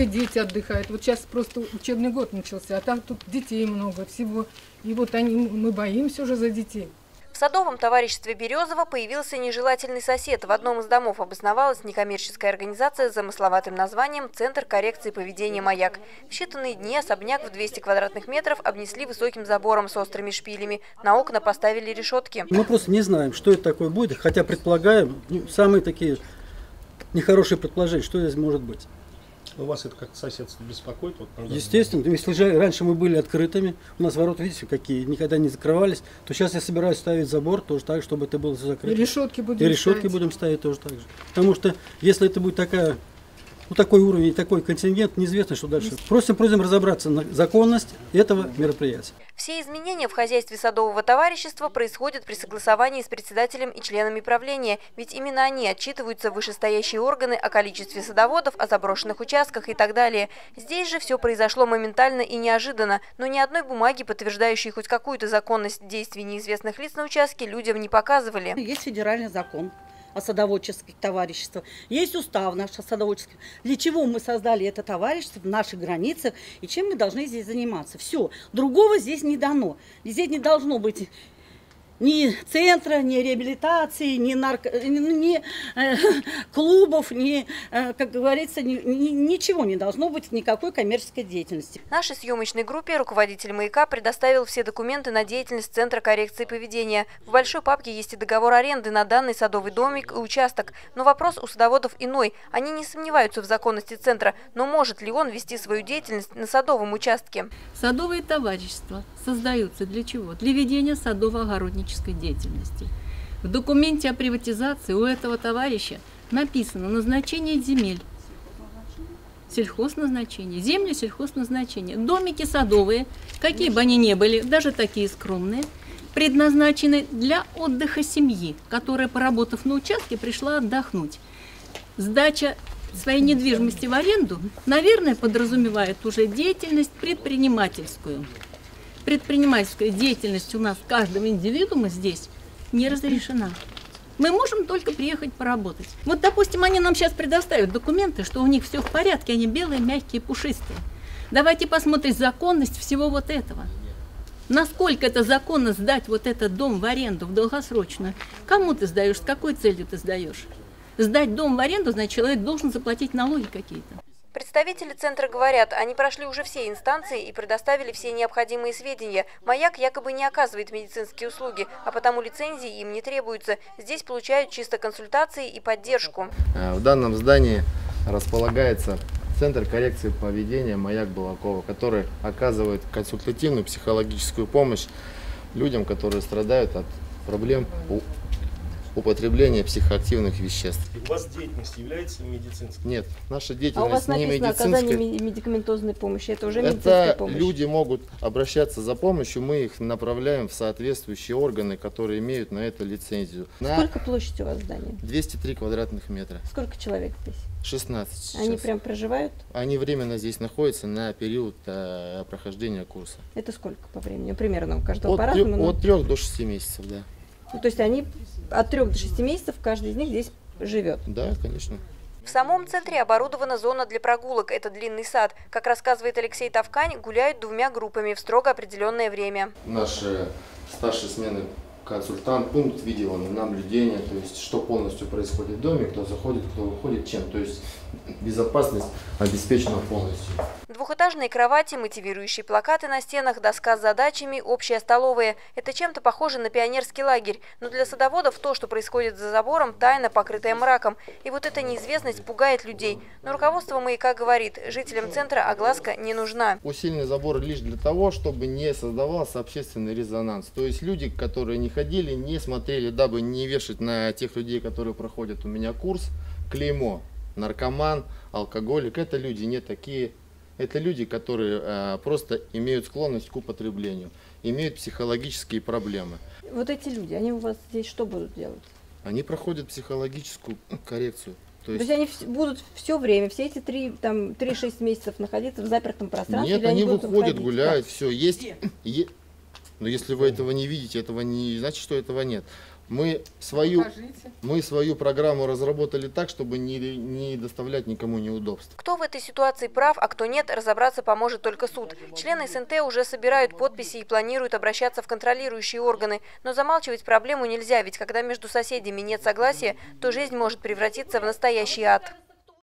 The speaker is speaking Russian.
Дети отдыхают. Вот сейчас просто учебный год начался, а там тут детей много всего. И вот мы боимся уже за детей. В садовом товариществе Березово появился нежелательный сосед. В одном из домов обосновалась некоммерческая организация с замысловатым названием «Центр коррекции поведения «Маяк». В считанные дни особняк в 200 квадратных метров обнесли высоким забором с острыми шпилями. На окна поставили решетки. Мы просто не знаем, что это такое будет, хотя предполагаем, самые такие нехорошие предположения, что здесь может быть. У вас это как-то соседство беспокоит? Вот, естественно, если раньше мы были открытыми, у нас ворота, видите, какие, никогда не закрывались, то сейчас я собираюсь ставить забор тоже так, чтобы это было закрыто. И решетки будем ставить тоже так же. Потому что если это будет такой уровень и такой контингент, неизвестно, что дальше. Просим разобраться на законность этого мероприятия. Все изменения в хозяйстве садового товарищества происходят при согласовании с председателем и членами правления, ведь именно они отчитываются в вышестоящие органы о количестве садоводов, о заброшенных участках и так далее. Здесь же все произошло моментально и неожиданно, но ни одной бумаги, подтверждающей хоть какую-то законность действий неизвестных лиц на участке, людям не показывали. Есть федеральный закон о садоводческих товариществах. Есть устав наш о садоводческих. Для чего мы создали это товарищество в наших границах и чем мы должны здесь заниматься. Все. Другого здесь не дано. Здесь не должно быть ни центра, ни реабилитации, ни клубов, ни, как говорится, ничего не должно быть, никакой коммерческой деятельности. Нашей съемочной группе руководитель «Маяка» предоставил все документы на деятельность Центра коррекции поведения. В большой папке есть и договор аренды на данный садовый домик и участок. Но вопрос у садоводов иной. Они не сомневаются в законности центра, но может ли он вести свою деятельность на садовом участке? Садовые товарищества создаются для чего? Для ведения садово-огороднической деятельности. В документе о приватизации у этого товарища написано назначение земель. Сельхозназначение. Земли сельхозназначения. Домики садовые, какие бы они ни были, даже такие скромные, предназначены для отдыха семьи, которая, поработав на участке, пришла отдохнуть. Сдача своей недвижимости в аренду, наверное, подразумевает уже деятельность предпринимательскую. Предпринимательская деятельность у нас каждого индивидуума здесь не разрешена. Мы можем только приехать поработать. Вот, допустим, они нам сейчас предоставят документы, что у них все в порядке, они белые, мягкие, пушистые. Давайте посмотрим законность всего вот этого. Насколько это законно сдать вот этот дом в аренду, в долгосрочную? Кому ты сдаешь, с какой целью ты сдаешь? Сдать дом в аренду, значит, человек должен заплатить налоги какие-то. Представители центра говорят, они прошли уже все инстанции и предоставили все необходимые сведения. «Маяк» якобы не оказывает медицинские услуги, а потому лицензии им не требуются. Здесь получают чисто консультации и поддержку. В данном здании располагается Центр коррекции поведения «Маяк» Балакова, который оказывает консультативную психологическую помощь людям, которые страдают от проблем употребления психоактивных веществ. У вас деятельность является медицинской? Нет, наша А у деятельность вас не написано медицинская. оказание медикаментозной помощи, это уже медицинская помощь? Люди могут обращаться за помощью, мы их направляем в соответствующие органы, которые имеют на это лицензию. Сколько площадь у вас здания? 203 квадратных метра. Сколько человек здесь? 16 сейчас. Они прям проживают? Они временно здесь находятся на период прохождения курса. Это сколько по времени? Примерно у каждого по-разному? От 3 до 6 месяцев, да. Ну, то есть они от 3 до 6 месяцев, каждый из них здесь живет? Да, конечно. В самом центре оборудована зона для прогулок. Это длинный сад. Как рассказывает Алексей Тавкань, гуляют двумя группами в строго определенное время. Наши старшие смены консультант, пункт видеонаблюдения, то есть что полностью происходит в доме, кто заходит, кто выходит, чем. То есть безопасность обеспечена полностью. Двухэтажные кровати, мотивирующие плакаты на стенах, доска с задачами, общая столовая. Это чем-то похоже на пионерский лагерь. Но для садоводов то, что происходит за забором, тайна, покрытая мраком. И вот эта неизвестность пугает людей. Но руководство «Маяка» говорит, жителям центра огласка не нужна. Усиленный забор лишь для того, чтобы не создавался общественный резонанс. То есть люди, которые не ходили, не смотрели, дабы не вешать на тех людей, которые проходят у меня курс, клеймо. Наркоман, алкоголик, это люди не такие. Это люди, которые просто имеют склонность к употреблению, имеют психологические проблемы. Вот эти люди, они у вас здесь что будут делать? Они проходят психологическую коррекцию. То есть они будут все время, все эти 3-6 месяцев находиться в запертом пространстве? Нет, они выходят, гуляют, все. Есть. Но если вы этого не видите, этого не значит, что этого нет. Мы свою Покажите. программу разработали так, чтобы не доставлять никому неудобств. Кто в этой ситуации прав, а кто нет, разобраться поможет только суд. Члены СНТ уже собирают подписи и планируют обращаться в контролирующие органы. Но замалчивать проблему нельзя, ведь когда между соседями нет согласия, то жизнь может превратиться в настоящий ад.